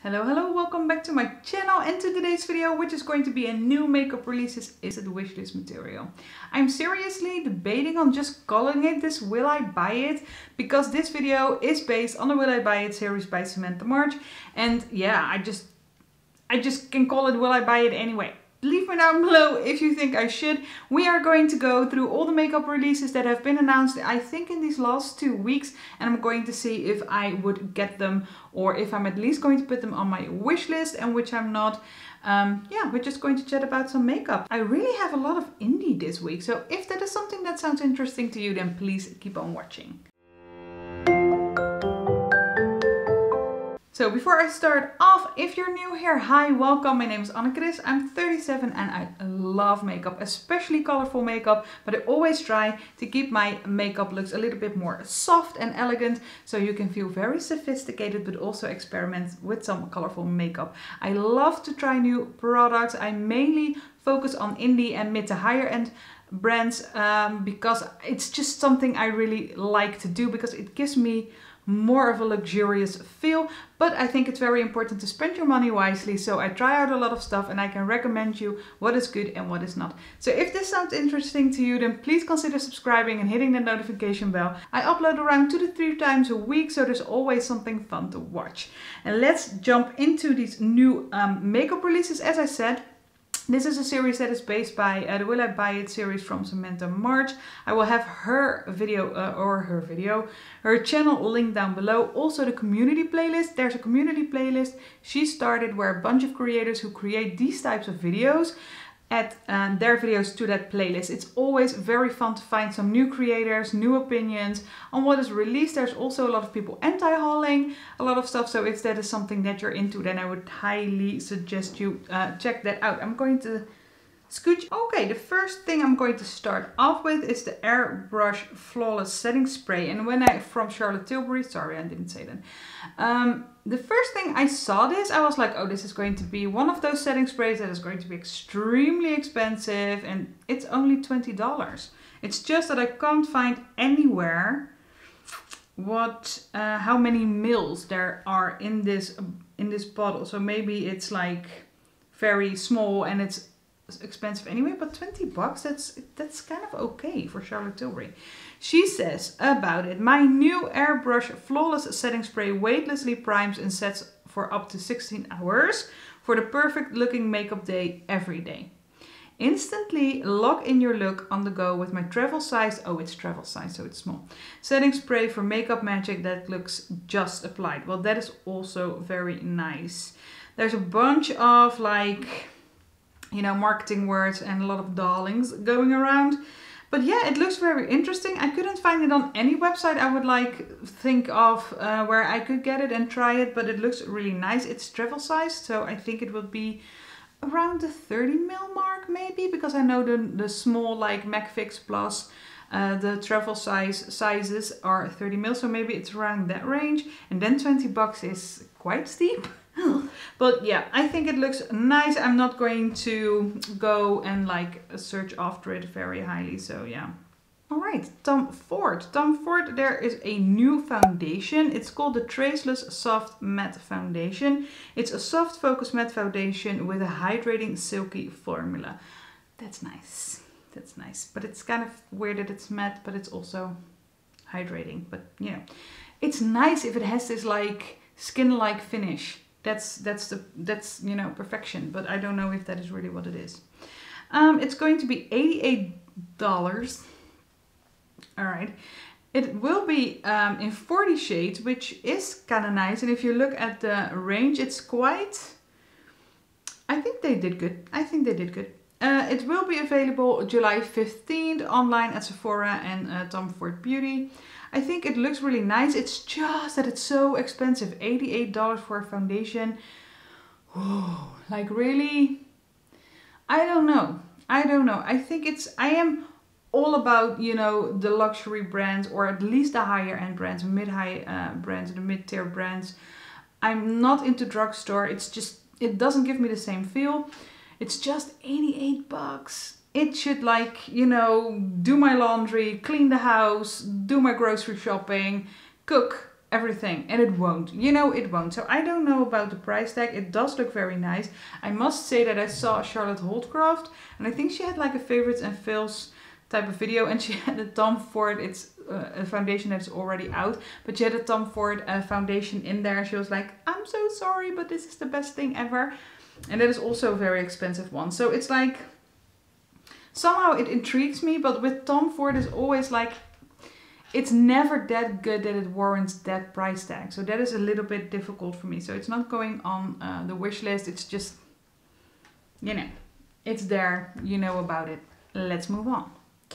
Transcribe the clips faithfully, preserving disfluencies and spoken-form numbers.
Hello, hello, welcome back to my channel, and to today's video, which is going to be a new makeup releases, is it wishlist material. I'm seriously debating on just calling it this Will I Buy It, because this video is based on the Will I Buy It series by Samantha March, and yeah, I just I just can call it Will I Buy It anyway. Leave me down below if you think I should. We are going to go through all the makeup releases that have been announced, I think, in these last two weeks. And I'm going to see if I would get them or if I'm at least going to put them on my wish list, and which I'm not. Um, yeah, we're just going to chat about some makeup. I really have a lot of indie this week. So if that is something that sounds interesting to you, then please keep on watching. So before I start off, if you're new here, hi, welcome. My name is Anne-Chris. I'm thirty-seven and I love makeup, especially colorful makeup, but I always try to keep my makeup looks a little bit more soft and elegant, so you can feel very sophisticated, but also experiment with some colorful makeup. I love to try new products. I mainly focus on indie and mid to higher end brands um, because it's just something I really like to do, because it gives me more of a luxurious feel. But I think it's very important to spend your money wisely, so I try out a lot of stuff and I can recommend you what is good and what is not. So if this sounds interesting to you, then please consider subscribing and hitting the notification bell. I upload around two to three times a week, so there's always something fun to watch. And let's jump into these new um, makeup releases. As I said, this is a series that is based by uh, the Will I Buy It series from Samantha March. I will have her video uh, or her video, her channel linked down below. Also the community playlist. There's a community playlist she started where a bunch of creators who create these types of videos add um, their videos to that playlist. It's always very fun to find some new creators, new opinions on what is released. There's also a lot of people anti-hauling a lot of stuff, so if that is something that you're into, then I would highly suggest you uh, check that out. I'm going to scooch. Okay, the first thing I'm going to start off with is the Airbrush Flawless Setting Spray. And when I, from Charlotte Tilbury, sorry I didn't say that. Um, the first thing I saw this, I was like, oh, this is going to be one of those setting sprays that is going to be extremely expensive, and it's only twenty dollars. It's just that I can't find anywhere what, uh, how many mils there are in this, in this bottle. So maybe it's like very small and it's expensive anyway, but twenty bucks, that's that's kind of okay for Charlotte Tilbury. She says about it: my new Airbrush Flawless Setting Spray weightlessly primes and sets for up to sixteen hours for the perfect looking makeup day every day. Instantly lock in your look on the go with my travel size, oh it's travel size so it's small, setting spray for makeup magic that looks just applied. Well, that is also very nice. There's a bunch of like, you know, marketing words and a lot of darlings going around. But yeah, it looks very interesting. I couldn't find it on any website I would like think of uh, where I could get it and try it, but it looks really nice. It's travel size, so I think it would be around the thirty mil mark maybe, because I know the, the small like MAC Fix Plus, uh, the travel size sizes are thirty mil, so maybe it's around that range. And then twenty bucks is quite steep. But yeah, I think it looks nice. I'm not going to go and like search after it very highly, so yeah. Alright, Tom Ford. Tom Ford, there is a new foundation. It's called the Traceless Soft Matte Foundation. It's a soft focus matte foundation with a hydrating silky formula. That's nice. That's nice. But it's kind of weird that it's matte, but it's also hydrating. But you know, it's nice if it has this like skin-like finish. That's that's the that's you know perfection, but I don't know if that is really what it is. Um, it's going to be eighty-eight dollars. All right, it will be um, in forty shades, which is kind of nice. And if you look at the range, it's quite. I think they did good. I think they did good. Uh, it will be available July fifteenth online at Sephora and uh, Tom Ford Beauty. I think it looks really nice. It's just that it's so expensive. eighty-eight dollars for a foundation. Oh, like really? I don't know. I don't know. I think it's, I am all about, you know, the luxury brands, or at least the higher end brands, mid-high uh, brands, the mid-tier brands. I'm not into drugstore. It's just, it doesn't give me the same feel. It's just eighty-eight bucks. It should, like, you know, do my laundry, clean the house, do my grocery shopping, cook, everything, and it won't. You know, it won't. So I don't know about the price tag. It does look very nice. I must say that I saw Charlotte Holdcroft, and I think she had like a favorites and fails type of video, and she had a Tom Ford, it's uh, a foundation that's already out, but she had a Tom Ford uh, foundation in there. She was like, I'm so sorry, but this is the best thing ever. And that is also a very expensive one. So it's like, somehow it intrigues me, but with Tom Ford is always like, it's never that good that it warrants that price tag. So that is a little bit difficult for me. So it's not going on uh, the wish list. It's just, you know, it's there. You know about it. Let's move on.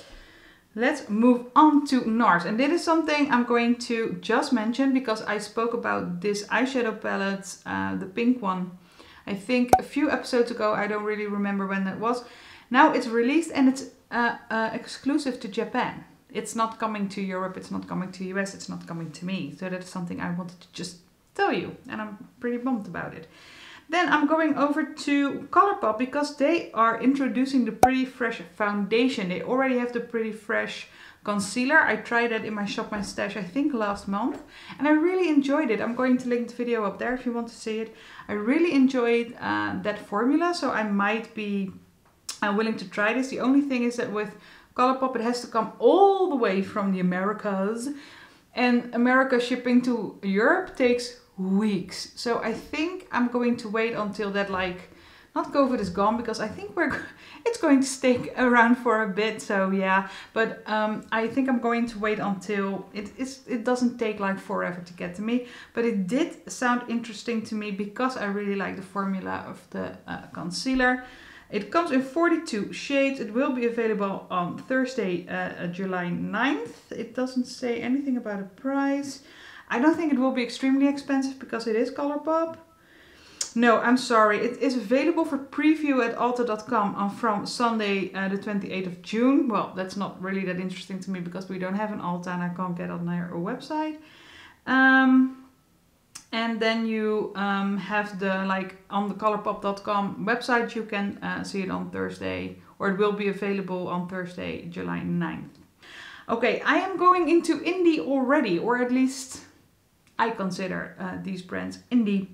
Let's move on to NARS. And this is something I'm going to just mention because I spoke about this eyeshadow palette, uh, the pink one, I think a few episodes ago. I don't really remember when that was. Now it's released and it's uh, uh, exclusive to Japan. It's not coming to Europe, it's not coming to U S, it's not coming to me. So that's something I wanted to just tell you, and I'm pretty bummed about it. Then I'm going over to Colourpop because they are introducing the Pretty Fresh foundation. They already have the Pretty Fresh concealer. I tried it in my Shop My Stash, I think last month, and I really enjoyed it. I'm going to link the video up there if you want to see it. I really enjoyed uh, that formula, so I might be uh, willing to try this. The only thing is that with Colourpop, it has to come all the way from the Americas, and America shipping to Europe takes weeks. So I think I'm going to wait until that, like, not COVID is gone, because I think we're it's going to stay around for a bit. So yeah, but um, I think I'm going to wait until it is it doesn't take like forever to get to me. But it did sound interesting to me because I really like the formula of the uh, concealer. It comes in forty-two shades. It will be available on Thursday, uh, July ninth. It doesn't say anything about a price. I don't think it will be extremely expensive because it is Colourpop. No, I'm sorry. It is available for preview at Ulta dot com on from Sunday, uh, the twenty-eighth of June. Well, that's not really that interesting to me because we don't have an Ulta and I can't get on their website. Um... And then you um, have the, like, on the Colourpop dot com website, you can uh, see it on Thursday, or it will be available on Thursday, July ninth. Okay, I am going into indie already, or at least I consider uh, these brands indie.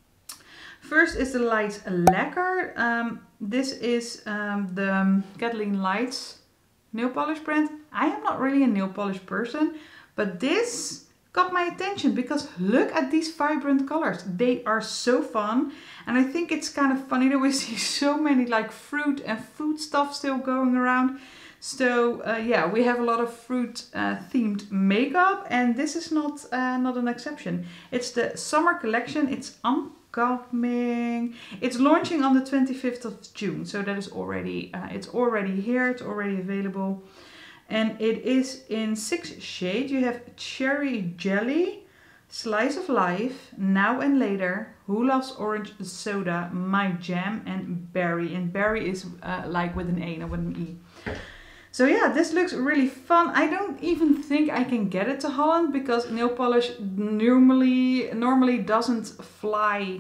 First is the Lights Lacquer. Um, this is um, the Kathleen Lights nail polish brand. I am not really a nail polish person, but this got my attention because look at these vibrant colors. They are so fun, and I think it's kind of funny that we see so many like fruit and food stuff still going around. So uh, yeah, we have a lot of fruit uh, themed makeup, and this is not uh, not an exception. It's the summer collection. It's upcoming. It's launching on the twenty-fifth of June, so that is already uh, it's already here. It's already available. And it is in six shades. You have Cherry Jelly, Slice of Life, Now and Later, Who Loves Orange Soda, My Jam, and Berry. And Berry is uh, like with an A, not with an E. So yeah, this looks really fun. I don't even think I can get it to Holland because nail polish normally normally doesn't fly,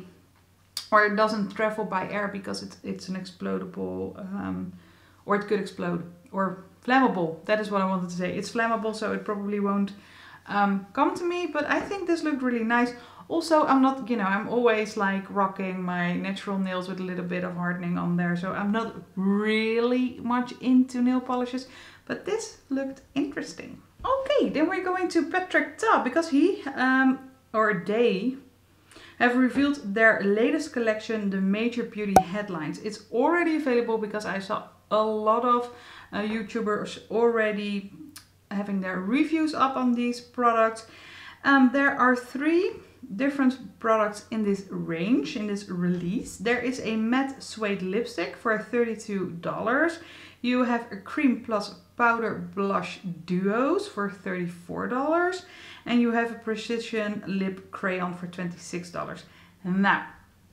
or it doesn't travel by air because it's, it's an explodable, um, or it could explode, or flammable. That is what I wanted to say. It's flammable, so it probably won't um, come to me, but I think this looked really nice. Also, I'm not, you know, I'm always like rocking my natural nails with a little bit of hardening on there, so I'm not really much into nail polishes, but this looked interesting. Okay, then we're going to Patrick Ta, because he, um, or they, have revealed their latest collection, the Major Beauty Headlines. It's already available because I saw a lot of uh, YouTubers already having their reviews up on these products. Um, there are three different products in this range, in this release. There is a matte suede lipstick for thirty-two dollars. You have a cream plus powder blush duos for thirty-four dollars. And you have a precision lip crayon for twenty-six dollars. Now,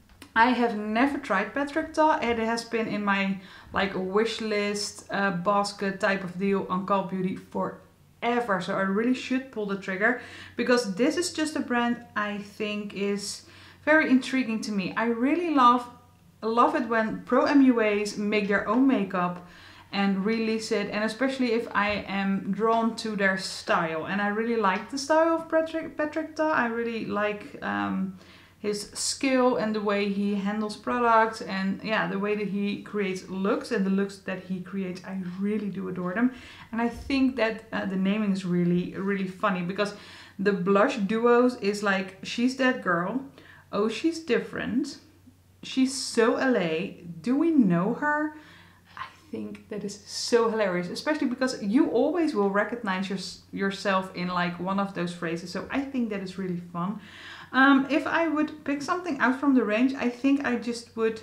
I have never tried Patrick Ta. It has been in my like wish list uh, basket type of deal on Cult Beauty forever. So I really should pull the trigger because this is just a brand I think is very intriguing to me. I really love love it when pro M U As make their own makeup and release it, and especially if I am drawn to their style. And I really like the style of Patrick, Patrick Ta. I really like um, his skill and the way he handles products, and yeah, the way that he creates looks, and the looks that he creates, I really do adore them. And I think that uh, the naming is really, really funny, because the blush duos is like, she's that girl, oh she's different, she's so L A, do we know her? I think that is so hilarious, especially because you always will recognize your, yourself in like one of those phrases. So I think that is really fun. Um, if I would pick something out from the range, I think I just would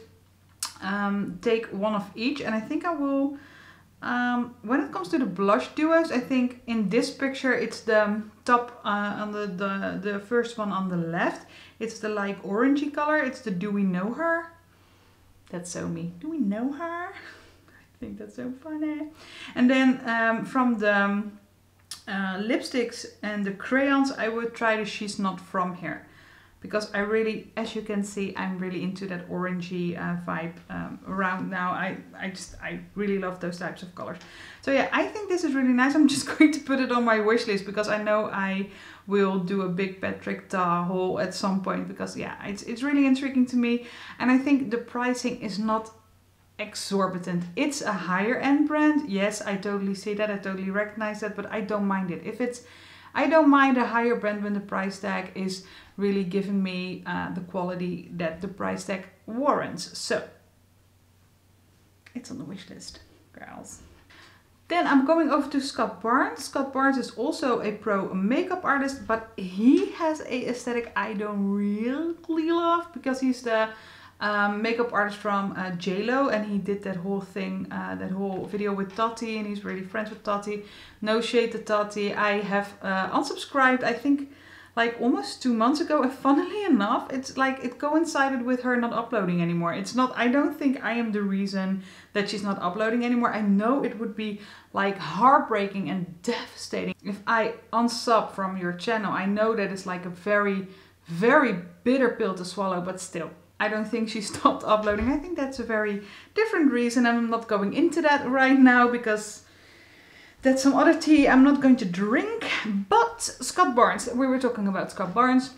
um, take one of each, and I think I will, um, when it comes to the blush duos, I think in this picture it's the top, uh, on the, the, the first one on the left, it's the like orangey color, it's the Do We Know Her? That's so me. Do we know her? I think that's so funny. And then um, from the um, uh, lipsticks and the crayons, I would try the She's Not From Here. Because I really, as you can see, I'm really into that orangey uh, vibe um, around now. I, I just, I really love those types of colors. So yeah, I think this is really nice. I'm just going to put it on my wish list, because I know I will do a big Patrick Ta haul at some point, because yeah, it's, it's really intriguing to me. And I think the pricing is not exorbitant. It's a higher end brand. Yes, I totally see that. I totally recognize that, but I don't mind it. If it's, I don't mind a higher brand when the price tag is really giving me uh, the quality that the price tag warrants. So it's on the wish list, girls. Then I'm going over to Scott Barnes. Scott Barnes is also a pro makeup artist, but he has a aesthetic I don't really love, because he's the um, makeup artist from uh, J Lo, and he did that whole thing, uh, that whole video with Tati, and he's really friends with Tati. No shade to Tati. I have uh, unsubscribed, I think, like almost two months ago, and funnily enough, it's like it coincided with her not uploading anymore. It's not, I don't think I am the reason that she's not uploading anymore. I know it would be like heartbreaking and devastating if I unsub from your channel. I know that it's like a very, very bitter pill to swallow, but still, I don't think she stopped uploading. I think that's a very different reason, and I'm not going into that right now, because that's some other tea I'm not going to drink. But Scott Barnes, we were talking about Scott Barnes.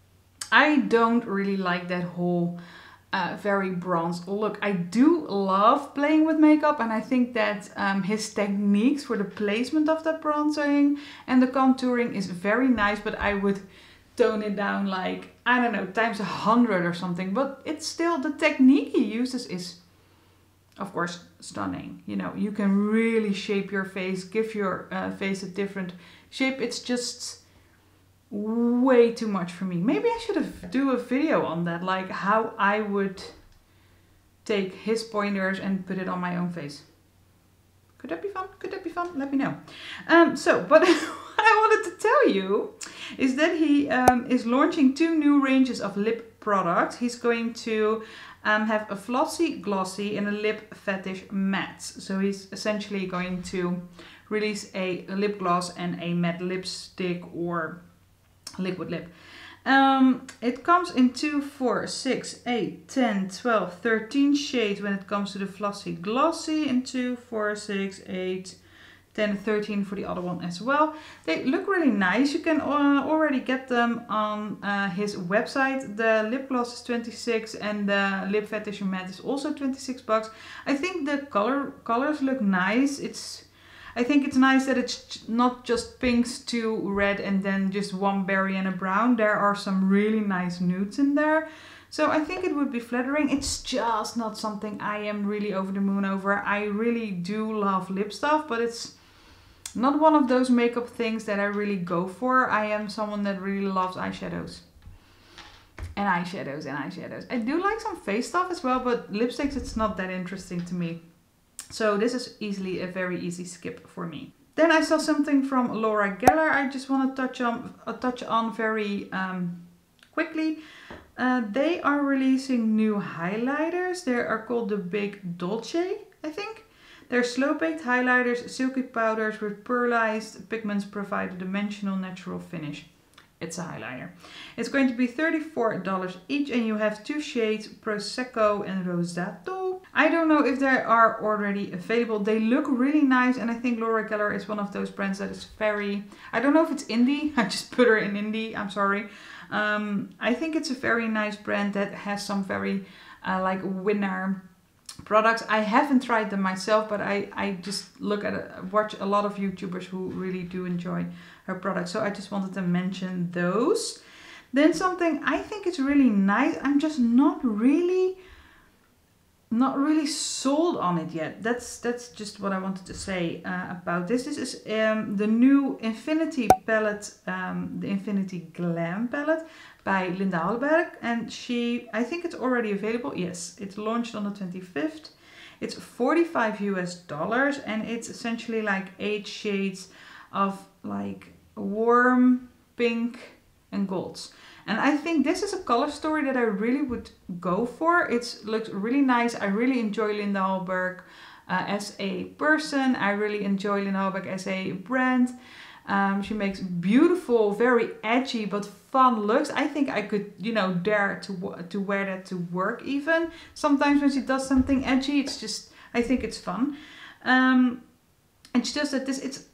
I don't really like that whole uh, very bronze look. I do love playing with makeup, and I think that um, his techniques for the placement of that bronzing and the contouring is very nice, but I would tone it down like, I don't know, times a hundred or something. But it's still, the technique he uses is, of course, stunning. You know, you can really shape your face, give your uh, face a different shape. It's just way too much for me. Maybe I should have do a video on that, like how I would take his pointers and put it on my own face. Could that be fun? Could that be fun? Let me know. Um, so, but what I wanted to tell you is that he um, is launching two new ranges of lip products. He's going to Um, have a flossy glossy and a lip fetish matte. So he's essentially going to release a, a lip gloss and a matte lipstick or liquid lip. Um, it comes in two, four, six, eight, ten, twelve, thirteen shades when it comes to the flossy glossy, and two, four, six, eight, ten, thirteen for the other one as well. They look really nice. You can uh, already get them on uh, his website. The lip gloss is twenty-six and the lip fetish matte is also twenty-six bucks. I think the color colors look nice. It's, I think it's nice that it's not just pinks to red and then just one berry and a brown. There are some really nice nudes in there. So I think it would be flattering. It's just not something I am really over the moon over. I really do love lip stuff, but it's not one of those makeup things that I really go for. I am someone that really loves eyeshadows. And eyeshadows and eyeshadows. I do like some face stuff as well, but lipsticks, it's not that interesting to me. So this is easily a very easy skip for me. Then I saw something from Laura Geller I just want to touch on, uh, touch on very um, quickly. Uh, they are releasing new highlighters. They are called the Big Dolce, I think. They're slow-baked highlighters, silky powders with pearlized pigments provide a dimensional natural finish. It's a highlighter. It's going to be thirty-four dollars each, and you have two shades, Prosecco and Rosato. I don't know if they are already available. They look really nice, and I think Laura Geller is one of those brands that is very, I don't know if it's indie, I just put her in indie, I'm sorry. Um, I think it's a very nice brand that has some very uh, like winner products. I haven't tried them myself, but I, I just look at, a, watch a lot of YouTubers who really do enjoy her products. So I just wanted to mention those. Then something I think is really nice, I'm just not really, not really sold on it yet. That's that's just what I wanted to say uh, about this. This is um, the new Infinity palette, um, the Infinity Glam palette by Linda Hallberg, and she, I think it's already available. Yes, it's launched on the twenty-fifth. It's forty-five US dollars, and it's essentially like eight shades of like warm pink and golds. And I think this is a color story that I really would go for. It looks really nice. I really enjoy Linda Hallberg uh, as a person. I really enjoy Linda Hallberg as a brand. Um, she makes beautiful, very edgy but fun looks. I think I could, you know, dare to to wear that to work even. Sometimes when she does something edgy, it's just, I think it's fun. Um, and she does that this, it's,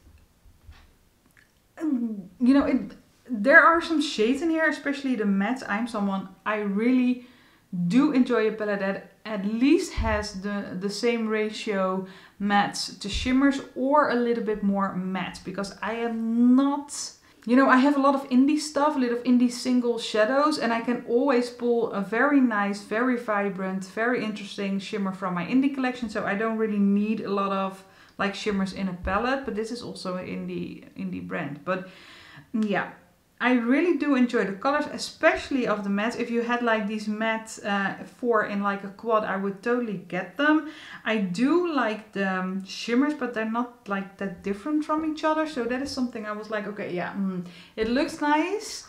you know, it, there are some shades in here, especially the mattes. I'm someone, I really do enjoy a palette that at least has the, the same ratio mattes to shimmers or a little bit more matte, because I am not, you know, I have a lot of indie stuff, a lot of indie single shadows, and I can always pull a very nice, very vibrant, very interesting shimmer from my indie collection. So I don't really need a lot of like shimmers in a palette, but this is also an indie, indie brand. But yeah, I really do enjoy the colors, especially of the mattes. If you had like these matte uh, four in like a quad, I would totally get them. I do like the um, shimmers, but they're not like that different from each other. So that is something I was like, okay, yeah, mm, it looks nice,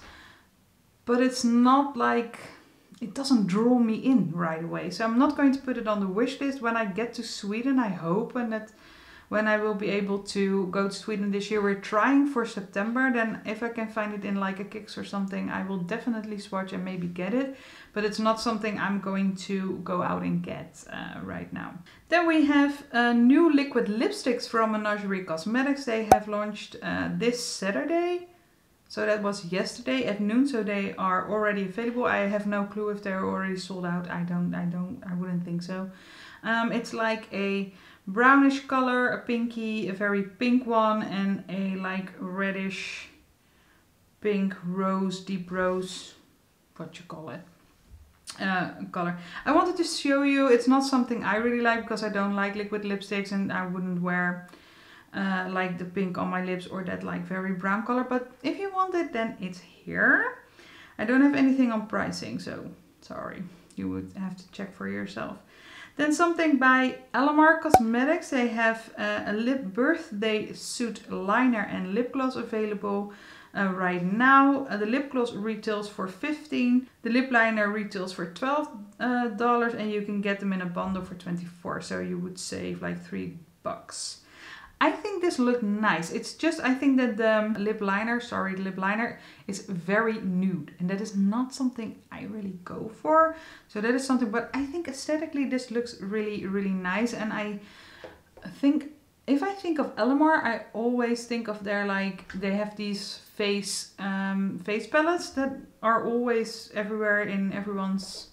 but it's not like, it doesn't draw me in right away. So I'm not going to put it on the wish list. When I get to Sweden, I hope, and that when I will be able to go to Sweden this year. We're trying for September. Then if I can find it in like a Kicks or something, I will definitely swatch and maybe get it. But it's not something I'm going to go out and get uh, right now. Then we have uh, new liquid lipsticks from Menagerie Cosmetics. They have launched uh, this Saturday. So that was yesterday at noon. So they are already available. I have no clue if they're already sold out. I don't, I don't, I wouldn't think so. Um, it's like a brownish color, a pinky, a very pink one, and a like reddish pink rose, deep rose, what you call it, uh, color. I wanted to show you, it's not something I really like because I don't like liquid lipsticks, and I wouldn't wear uh, like the pink on my lips or that like very brown color, but if you want it, then it's here. I don't have anything on pricing, so sorry, you would have to check for yourself. Then something by Alamar Cosmetics. They have uh, a lip birthday suit liner and lip gloss available uh, right now. Uh, the lip gloss retails for fifteen dollars. The lip liner retails for twelve dollars, uh, and you can get them in a bundle for twenty-four dollars. So you would save like three bucks. I think this looked nice. It's just, I think that the lip liner, sorry, the lip liner is very nude. And that is not something I really go for. So that is something, but I think aesthetically this looks really, really nice. And I think, if I think of Alamar, I always think of their like, they have these face, um, face palettes that are always everywhere in everyone's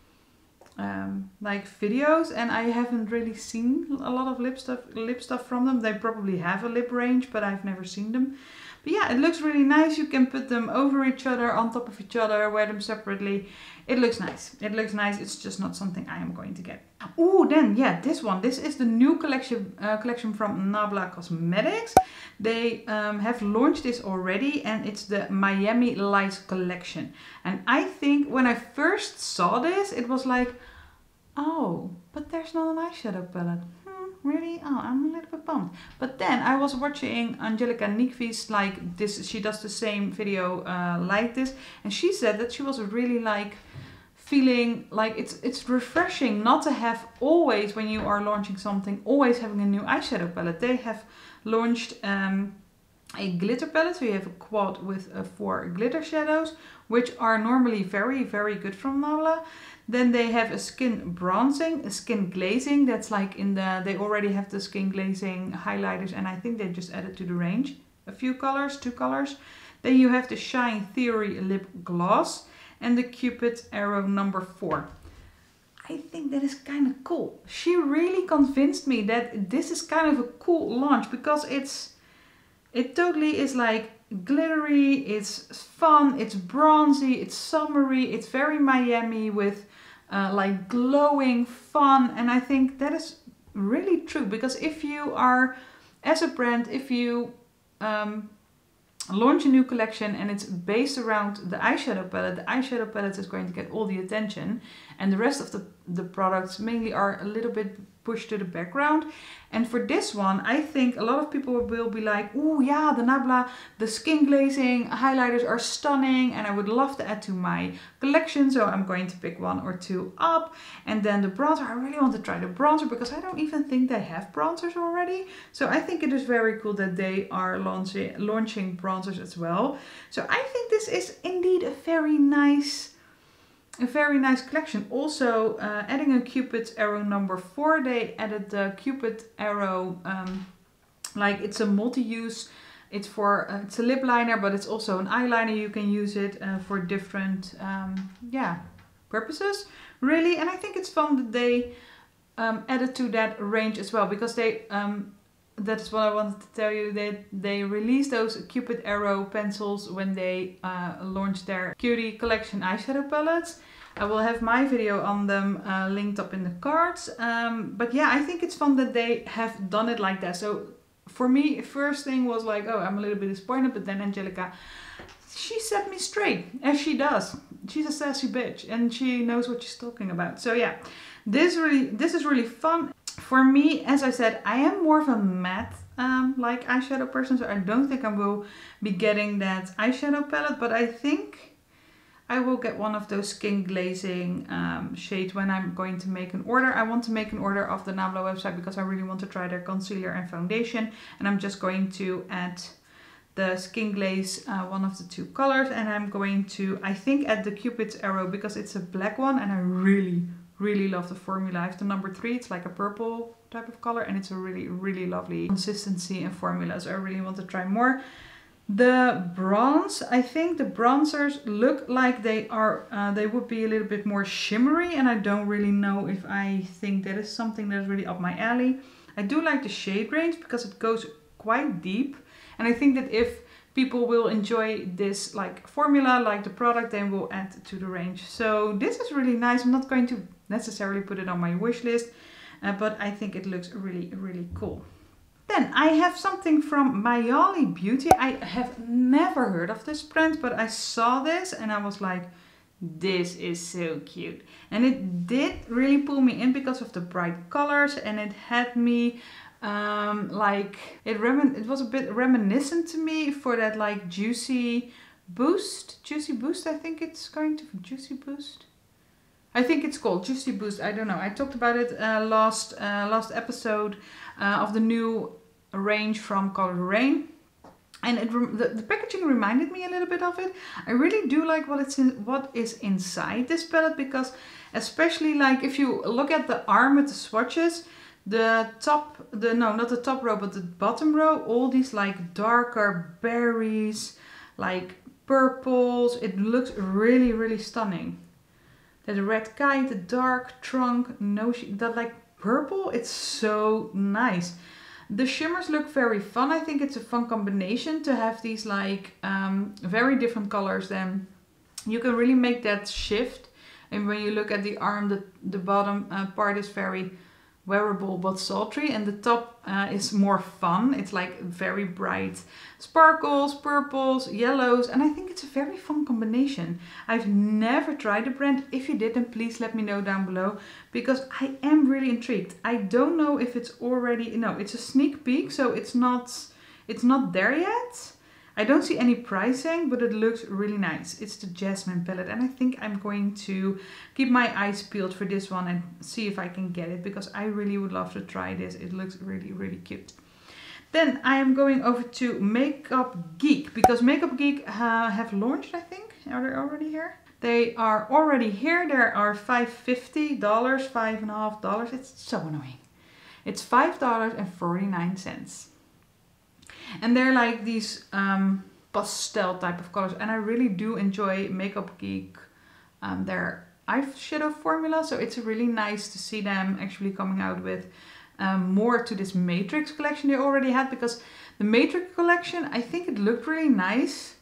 Um, like videos, and I haven't really seen a lot of lip stuff lip stuff from them. They probably have a lip range, but I've never seen them. But yeah, it looks really nice. You can put them over each other, on top of each other, wear them separately. It looks nice. It looks nice. It's just not something I am going to get. Oh, then yeah, this one. This is the new collection uh, collection from Nabla Cosmetics. They um, have launched this already, and it's the Miami Lights collection. And I think when I first saw this, it was like, oh, but there's not an eyeshadow palette. Hmm, really? Oh, I'm a little bit bummed. But then I was watching Angelica Nikvi's, like this, she does the same video uh, like this, and she said that she was really like feeling like it's it's refreshing not to have always, when you are launching something, always having a new eyeshadow palette. They have launched um, a glitter palette. So you have a quad with uh, four glitter shadows, which are normally very, very good from Nabla. Then they have a skin bronzing, a skin glazing. That's like in the, they already have the skin glazing highlighters, and I think they just added to the range a few colors, two colors. Then you have the Shine Theory lip gloss and the Cupid Arrow number four. I think that is kind of cool. She really convinced me that this is kind of a cool launch, because it's, it totally is like glittery, it's fun, it's bronzy, it's summery, it's very Miami with uh, like glowing fun. And I think that is really true, because if you are, as a brand, if you um, launch a new collection and it's based around the eyeshadow palette, the eyeshadow palette is going to get all the attention, and the rest of the, the products mainly are a little bit pushed to the background. And for this one, I think a lot of people will be like, oh yeah, the Nabla, the skin glazing highlighters are stunning and I would love to add to my collection, so I'm going to pick one or two up. And then the bronzer, I really want to try the bronzer, because I don't even think they have bronzers already. So I think it is very cool that they are launching, launching bronzers as well. So I think this is indeed a very nice A very nice collection. Also, uh, adding a Cupid Arrow number four, they added the Cupid Arrow, um, like it's a multi-use. It's for uh, it's a lip liner, but it's also an eyeliner. You can use it uh, for different, um, yeah, purposes, really. And I think it's fun that they um, added to that range as well, because they. Um, That's what I wanted to tell you, that they released those Cupid Arrow pencils when they uh, launched their Cutie Collection eyeshadow palettes. I will have my video on them uh, linked up in the cards. Um, but yeah, I think it's fun that they have done it like that. So for me, first thing was like, oh, I'm a little bit disappointed. But then Angelica, she set me straight, as she does. She's a sassy bitch and she knows what she's talking about. So yeah, this really, this is really fun. For me, as I said, I am more of a matte um, like eyeshadow person, so I don't think I will be getting that eyeshadow palette, but I think I will get one of those skin glazing um, shades when I'm going to make an order. I want to make an order of the Nabla website because I really want to try their concealer and foundation, and I'm just going to add the skin glaze, uh, one of the two colors, and I'm going to, I think, add the Cupid's Arrow because it's a black one and I really really love the formula. I have the number three, it's like a purple type of color, and it's a really, really lovely consistency and formula, so I really want to try more. The bronze, I think the bronzers look like they are, uh, they would be a little bit more shimmery, and I don't really know if I think that is something that is really up my alley. I do like the shade range because it goes quite deep, and I think that if people will enjoy this like formula, like the product, then we'll add to the range. So this is really nice. I'm not going to necessarily put it on my wish list, uh, but I think it looks really, really cool. Then I have something from Mayali Beauty. I have never heard of this brand, but I saw this and I was like, this is so cute. And it did really pull me in because of the bright colors, and it had me Um, like it remin it was a bit reminiscent to me for that like Juicy Boost, Juicy Boost, I think it's going to Juicy Boost. I think it's called Juicy Boost. I don't know. I talked about it uh, last uh, last episode uh, of the new range from Color Rain, and it the, the packaging reminded me a little bit of it. I really do like what it's in, what is inside this palette, because especially like if you look at the arm with the swatches. The top, the no, not the top row, but the bottom row, all these like darker berries, like purples. It looks really, really stunning. The red kite, the dark trunk, no, that like purple, it's so nice. The shimmers look very fun. I think it's a fun combination to have these like um, very different colors. Then you can really make that shift. And when you look at the arm, the, the bottom uh, part is very wearable but sultry, and the top uh, is more fun. It's like very bright sparkles, purples, yellows, and I think it's a very fun combination. I've never tried the brand. If you did, then please let me know down below, because I am really intrigued. I don't know if it's already, no, it's a sneak peek, so it's not it's not there yet. I don't see any pricing, but it looks really nice. It's the Jasmine palette, and I think I'm going to keep my eyes peeled for this one and see if I can get it, because I really would love to try this. It looks really, really cute. Then I am going over to Makeup Geek, because Makeup Geek uh, have launched, I think. Are they already here? They are already here. There are five fifty dollars, five and a half dollars. It's so annoying. It's five dollars and forty-nine cents. And they're like these um, pastel type of colors. And I really do enjoy Makeup Geek, um, their eyeshadow formula. So it's really nice to see them actually coming out with um, more to this Matrix collection they already had. Because the Matrix collection, I think it looked really nice,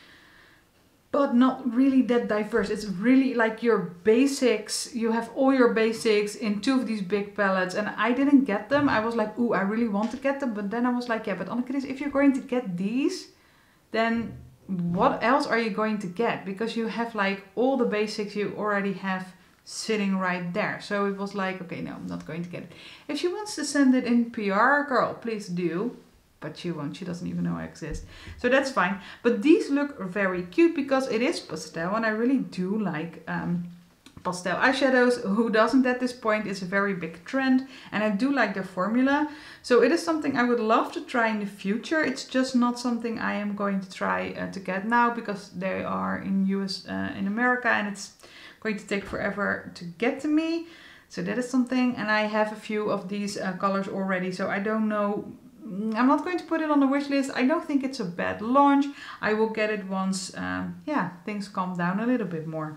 but not really that diverse. It's really like your basics. You have all your basics in two of these big palettes, and I didn't get them. I was like, ooh, I really want to get them. But then I was like, yeah, but Anneke, if you're going to get these, then what else are you going to get? Because you have like all the basics you already have sitting right there. So it was like, okay, no, I'm not going to get it. If she wants to send it in P R, girl, please do. But she won't, she doesn't even know I exist. So that's fine. But these look very cute because it is pastel, and I really do like um, pastel eyeshadows. Who doesn't at this point? It's a very big trend, and I do like their formula. So it is something I would love to try in the future. It's just not something I am going to try uh, to get now, because they are in U S, uh, in America, and it's going to take forever to get to me. So that is something, and I have a few of these uh, colors already, so I don't know. I'm not going to put it on the wish list. I don't think it's a bad launch. I will get it once, um, yeah, things calm down a little bit more.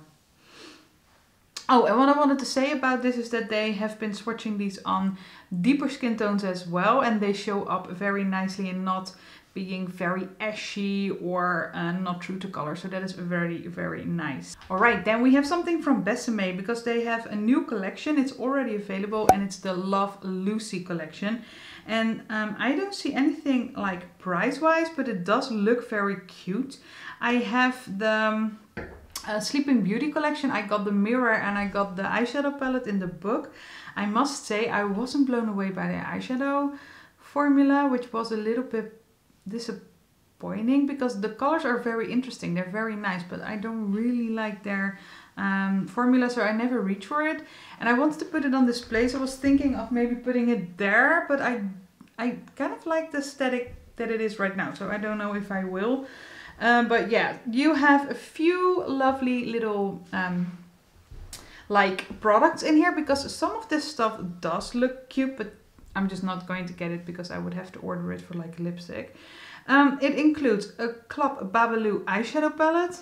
Oh, and what I wanted to say about this is that they have been swatching these on deeper skin tones as well, and they show up very nicely and not being very ashy or uh, not true to color. So that is very, very nice. All right, then we have something from Besame, because they have a new collection. It's already available, and it's the Love Lucy collection. And um, I don't see anything like price-wise, but it does look very cute. I have the um, uh, Sleeping Beauty collection. I got the mirror and I got the eyeshadow palette in the book. I must say I wasn't blown away by the eyeshadow formula, which was a little bit disappointing because the colors are very interesting. They're very nice, but I don't really like their um, formula, so I never reach for it. And I wanted to put it on display, so I was thinking of maybe putting it there, but I, I kind of like the aesthetic that it is right now, so I don't know if I will. Um, but yeah, you have a few lovely little um, like products in here, because some of this stuff does look cute, but I'm just not going to get it because I would have to order it for like a lipstick. Um, it includes a Club Babaloo eyeshadow palette.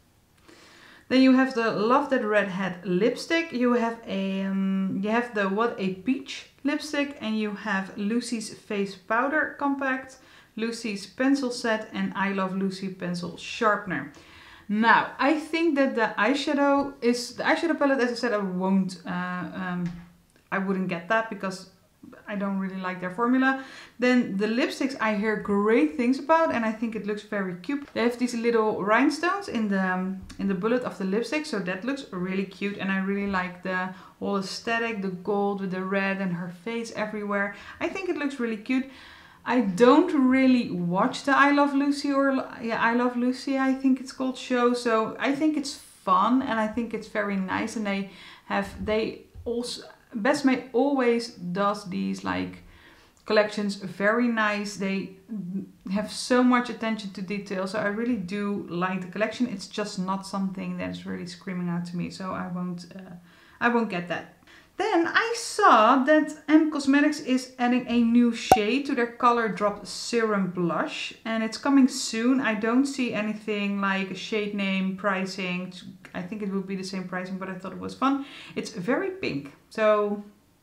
Then you have the Love That Redhead lipstick. You have a um, you have the What a Peach lipstick, and you have Lucy's Face Powder Compact, Lucy's pencil set, and I Love Lucy pencil sharpener. Now, I think that the eyeshadow is the eyeshadow palette. As I said, I won't. Uh, um, I wouldn't get that because I don't really like their formula. Then the lipsticks I hear great things about, and I think it looks very cute. They have these little rhinestones in the um, in the bullet of the lipstick, so that looks really cute, and I really like the whole aesthetic, the gold with the red and her face everywhere. I think it looks really cute. I don't really watch the I Love Lucy or yeah I Love Lucy I think it's called show, so I think it's fun and I think it's very nice, and they have they also Besame always does these like collections very nice. They have so much attention to detail, so I really do like the collection. It's just not something that's really screaming out to me, so I won't uh, I won't get that. Then I saw that M Cosmetics is adding a new shade to their Color Drop Serum Blush, and it's coming soon. I don't see anything like a shade name, pricing. I think it would be the same pricing, but I thought it was fun. It's very pink, so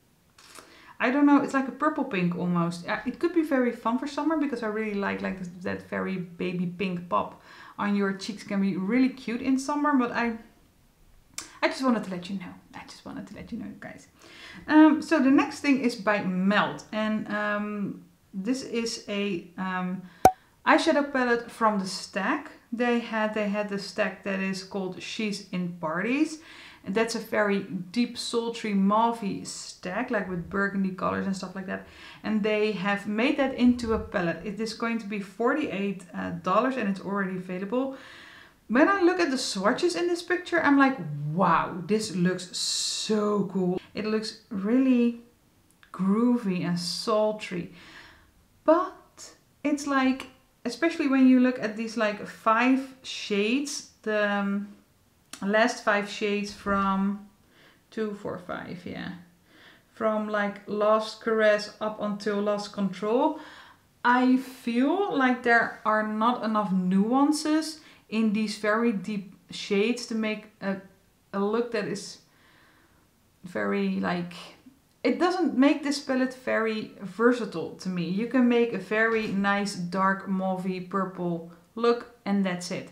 I don't know. It's like a purple pink almost. It could be very fun for summer because I really like like that very baby pink pop on your cheeks. Can be really cute in summer, but I I just wanted to let you know. I just wanted to let you know, guys. Um, so the next thing is by Melt, and um, this is a um, eyeshadow palette from the stack. They had they had the stack that is called She's in Parties, and that's a very deep, sultry, mauvey stack, like with burgundy colors and stuff like that. And they have made that into a palette. It is going to be forty-eight dollars, and it's already available. When I look at the swatches in this picture, I'm like, wow, this looks so cool. It looks really groovy and sultry. But it's like, especially when you look at these like five shades, the um, last five shades from two, four, five, yeah. From like Lost Caress up until Lost Control. I feel like there are not enough nuances in these very deep shades to make a, a look that is very like, it doesn't make this palette very versatile to me. You can make a very nice dark mauvey purple look and that's it.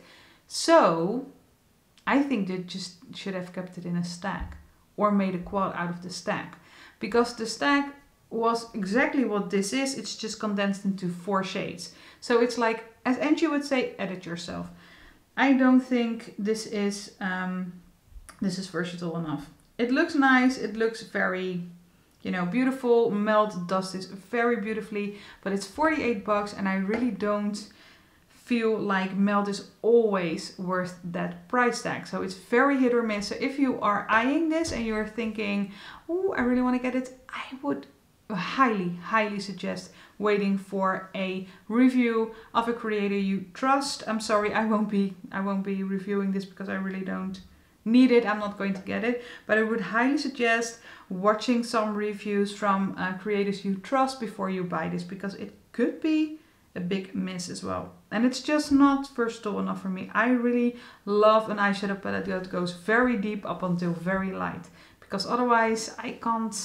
So I think they just should have kept it in a stack or made a quad out of the stack, because the stack was exactly what this is. It's just condensed into four shades. So it's like, as Angie would say, edit yourself. I don't think this is um, this is versatile enough. It looks nice. It looks very, you know, beautiful. Melt does this very beautifully, but it's forty-eight bucks, and I really don't feel like Melt is always worth that price tag. So it's very hit or miss. So if you are eyeing this and you're thinking, oh, I really want to get it, I would highly, highly suggest waiting for a review of a creator you trust. I'm sorry, I won't be, I won't be reviewing this because I really don't need it. I'm not going to get it, but I would highly suggest watching some reviews from uh, creators you trust before you buy this, because it could be a big miss as well. And it's just not versatile enough for me. I really love an eyeshadow palette that goes very deep up until very light, because otherwise I can't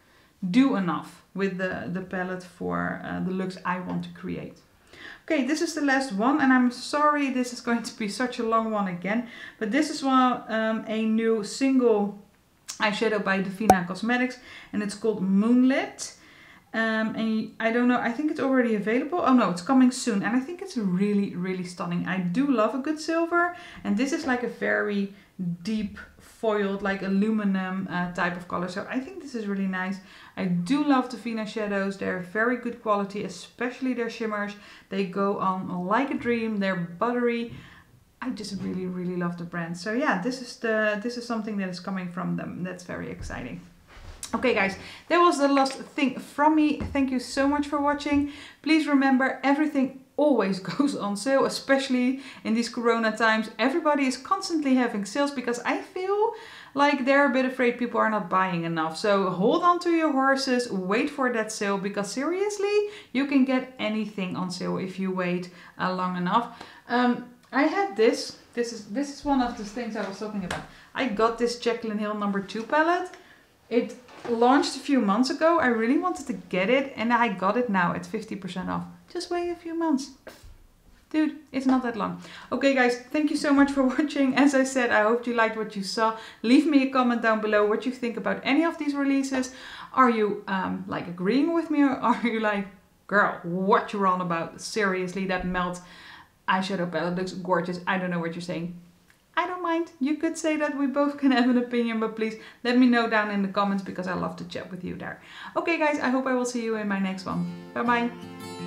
do enough with the, the palette for uh, the looks I want to create. Okay, this is the last one, and I'm sorry this is going to be such a long one again, but this is one, um, a new single eyeshadow by Defina Cosmetics, and it's called Moonlit. Um, and I don't know, I think it's already available. Oh no, it's coming soon, and I think it's really, really stunning. I do love a good silver, and this is like a very deep foiled, like aluminum uh, type of color. So I think this is really nice. I do love Defina shadows. They're very good quality, especially their shimmers. They go on like a dream. They're buttery. I just really, really love the brand. So yeah, this is the this is something that is coming from them. That's very exciting. Okay guys, that was the last thing from me. Thank you so much for watching. Please remember, everything always goes on sale, especially in these corona times. Everybody is constantly having sales because I feel like they're a bit afraid people are not buying enough. So hold on to your horses, wait for that sale, because seriously, you can get anything on sale if you wait uh, long enough. Um, I had this, this is, this is one of the things I was talking about. I got this Jaclyn Hill number two palette. It launched a few months ago. I really wanted to get it, and I got it now at fifty percent off. Just wait a few months. Dude, it's not that long. Okay guys, thank you so much for watching. As I said, I hope you liked what you saw. Leave me a comment down below what you think about any of these releases. Are you um, like agreeing with me, or are you like, girl, what you're on about? Seriously, that Melt eyeshadow palette looks gorgeous. I don't know what you're saying. I don't mind. You could say that. We both can have an opinion, but please let me know down in the comments, because I love to chat with you there. Okay guys, I hope I will see you in my next one. Bye bye.